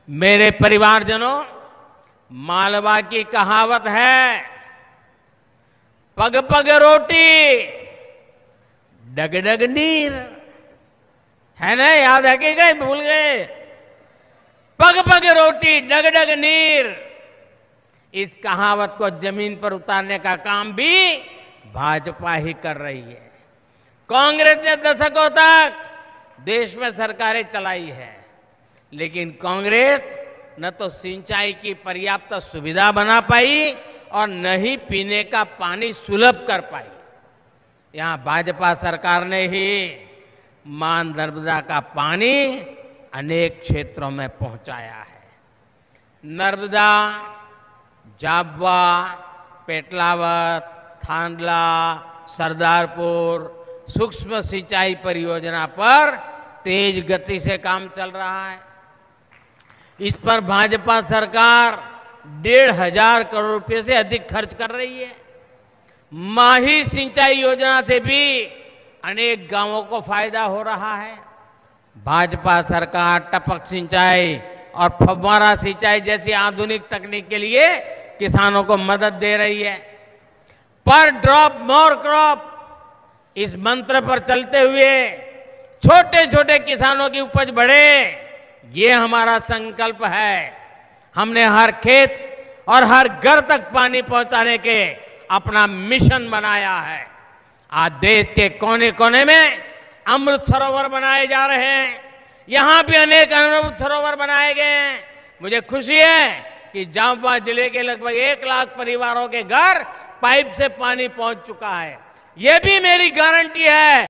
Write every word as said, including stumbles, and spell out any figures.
मेरे परिवारजनों, मालवा की कहावत है, पग पग रोटी डग डग नीर, है ना? याद है कि गए, भूल गए? पग पग रोटी डग डग नीर, इस कहावत को जमीन पर उतारने का काम भी भाजपा ही कर रही है। कांग्रेस ने दशकों तक देश में सरकारें चलाई है, लेकिन कांग्रेस न तो सिंचाई की पर्याप्त सुविधा बना पाई और न ही पीने का पानी सुलभ कर पाई। यहां भाजपा सरकार ने ही मां नर्मदा का पानी अनेक क्षेत्रों में पहुंचाया है। नर्मदा, जाबवा, पेटलावत, थांदला, सरदारपुर सूक्ष्म सिंचाई परियोजना पर तेज गति से काम चल रहा है। इस पर भाजपा सरकार डेढ़ हजार करोड़ रुपए से अधिक खर्च कर रही है। माही सिंचाई योजना से भी अनेक गांवों को फायदा हो रहा है। भाजपा सरकार टपक सिंचाई और फव्वारा सिंचाई जैसी आधुनिक तकनीक के लिए किसानों को मदद दे रही है। पर ड्रॉप मोर क्रॉप, इस मंत्र पर चलते हुए छोटे छोटे किसानों की उपज बढ़े, ये हमारा संकल्प है। हमने हर खेत और हर घर तक पानी पहुंचाने के अपना मिशन बनाया है। आज देश के कोने कोने में अमृत सरोवर बनाए जा रहे हैं। यहां भी अनेक अमृत सरोवर बनाए गए हैं। मुझे खुशी है कि जामवा जिले के लगभग एक लाख परिवारों के घर पाइप से पानी पहुंच चुका है। यह भी मेरी गारंटी है